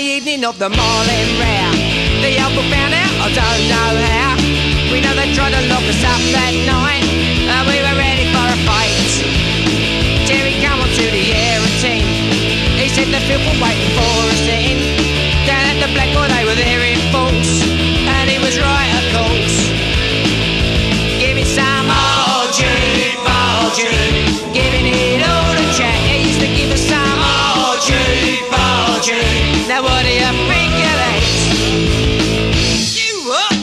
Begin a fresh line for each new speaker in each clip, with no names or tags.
evening of the Marlin Rare. The uncle found out, I don't know how. We know they tried to lock us up that night, and we were ready for a fight. Terry came on to the air routine. He said the people were waiting for us in. Down at the Blackboard they were there in force, and he was right of course. Give me some Archie, Archie, giving it all a chat. He used to give us some Archie, Archie. Now what do you think of that? You up?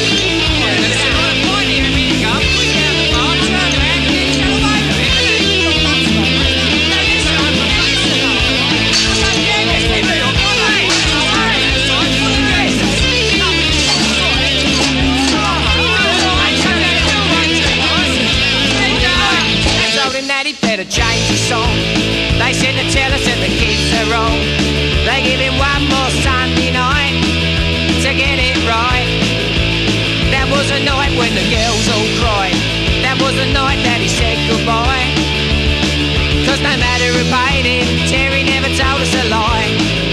Better change the song. They said to tell us that the kids are wrong. They give him one more Sunday night to get it right. That was a night when the girls all cried. That was the night that he said goodbye. 'Cause no matter who paid him, Terry never told us a lie.